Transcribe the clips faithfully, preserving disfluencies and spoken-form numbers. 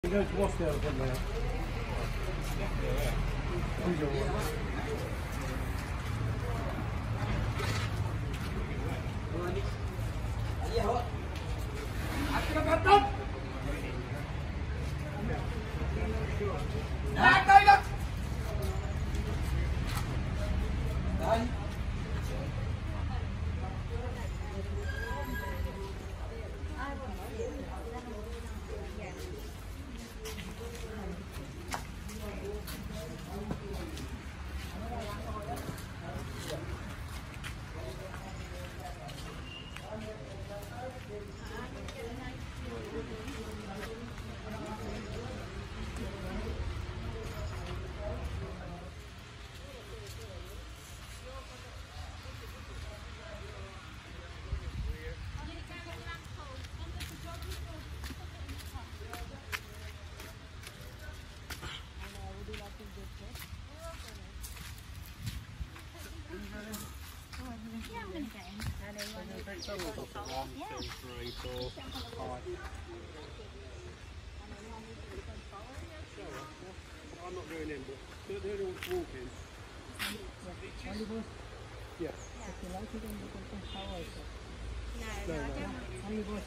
You go to Wasdale from there. He's all right. One, two, three, four, five. I'm not doing him, but they're all walking. Yeah. If you like it, then you can shower also. No, no, I don't. Only both.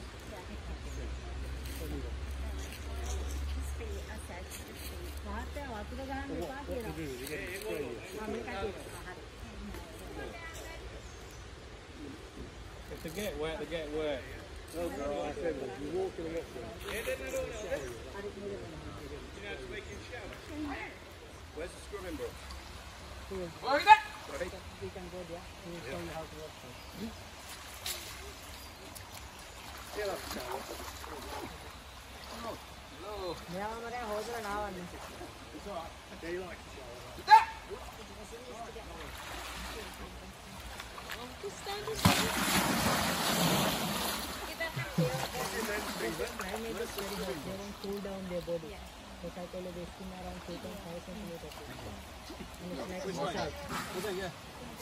What to do? You get it straight. If they get wet, they get wet. No, no, I said that. You walk in the wet room. You know how to make him shower? Where's the scrubbing brush? Where is that? You can go there. He will show you how to wash it. Yeah, that's the shower. Hello. Hello. It's alright. Yeah, you like the shower. That! Just stand in there. Cool down their body. The cycle is wasting around two point five centimeters. And it's like Which massage. way? Yeah.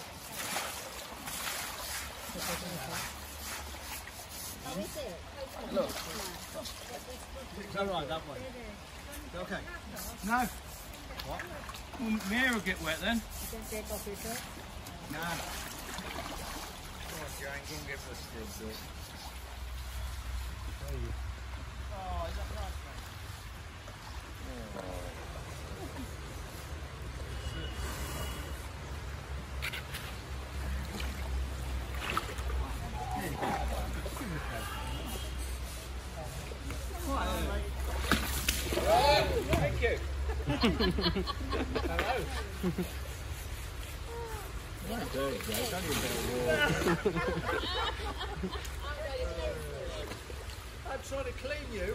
Hello. Is that right, that way? Okay. No. What? Well, my hair will get wet then. You can take off your shirt. Nah. Come on, Jane, go and give us a scrub, oh, is that right, mate? Thank you. Hello. I'm trying to clean you.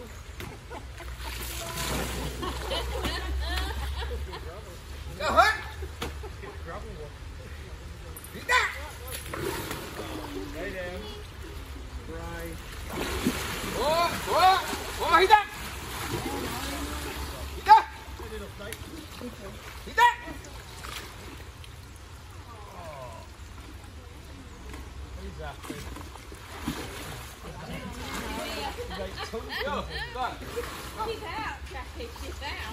Go ahead. Lay down. Right. Oh, oh, oh, he's that. He's that. He's that. He's happy. Go, go. She's out, Jackie, she's out.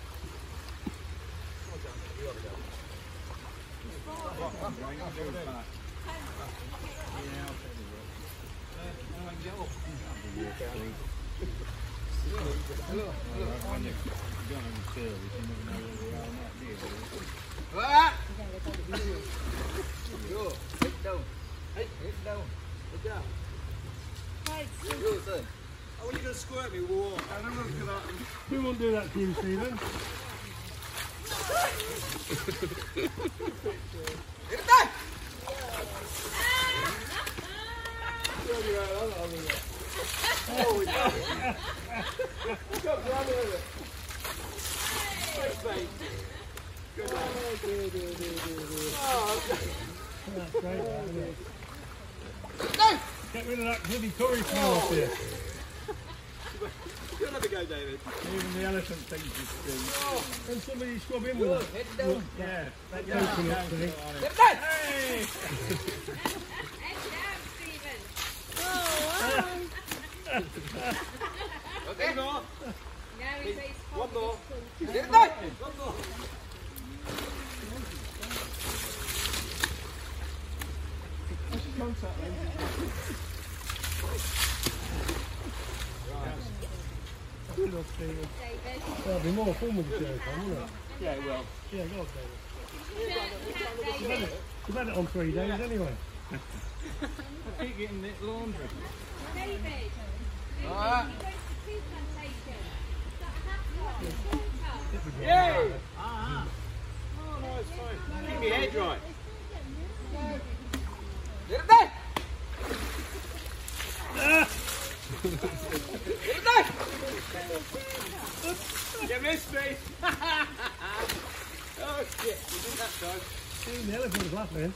What? Go, head down. Hey, head down. Good job. Go, son. Oh, when you're going to squirt me with water, I don't know what's going to happen. We won't do that to you, Stephen. Get it done. Oh, we got it. Come grab it with it. Thanks, mate. Good one. Oh, okay. That's great, isn't it? Get rid of that bloody curry smell off here. You'll never go, David. Even the elephant thinks it's stink. Oh, can somebody scrub in with Look, that? head down. Yeah, that's Yeah. coconut thing. Get it done. Hey! Head down, Stephen. Okay, no. Now he's more. Get it back. One more. Contact Good old Stephen. There'll be more fun with the show, won't it? Yeah, it will. Yeah, go on, David. You've had it, you've had it on three days anyway. I keep getting it laundry. David, Alright. you go to the tea plantation. It's got a hat on, a short top. Yay! Ah, Oh, no, it's fine. Keep your head right. Get it back! Get it back! You missed me! Oh shit, you did that time. The elephant was laughing.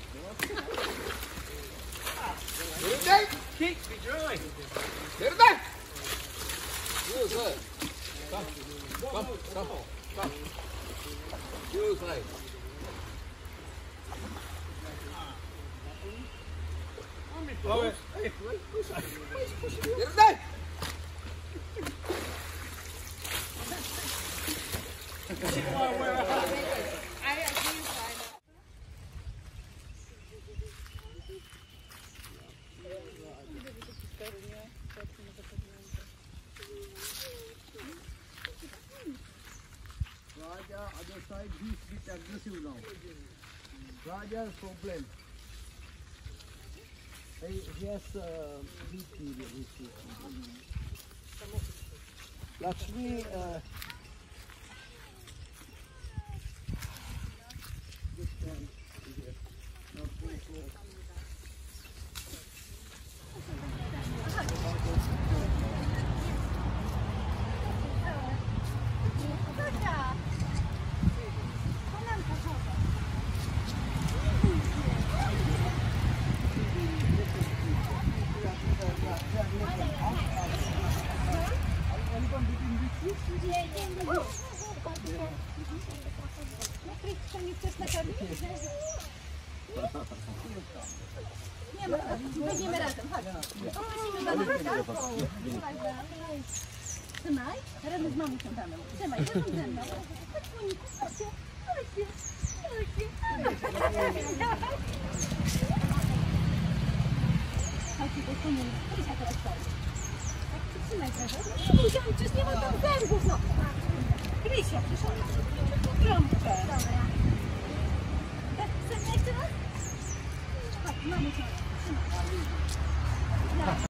Get it back! Keep me dry. Get it back! Use it. Come, come, come, come. Use it. Oh, hey, wait, push it. Push it. Get it back! I actually find out. Raja, other side, he's a bit aggressive now. Raja's problem. He, he has uh, weak period, weak period. Lakshmi, uh, this one is here. Now please go. Będziemy razem, chodź. Trzymaj, razem z mamusią damy. Trzymaj, razem ze mną. Chodź, Moniku, chodźcie, chodźcie, chodźcie. Chodźcie, to jest Moniku. Krysia teraz stoi. Tak, przytrzymaj trochę. Krysia, przecież nie ma tam zębów, no. Krysia, przecież ona. Trąbkę. Dobra. Tak, chcesz jeszcze raz? Chodź, mamusią. Trzymaj.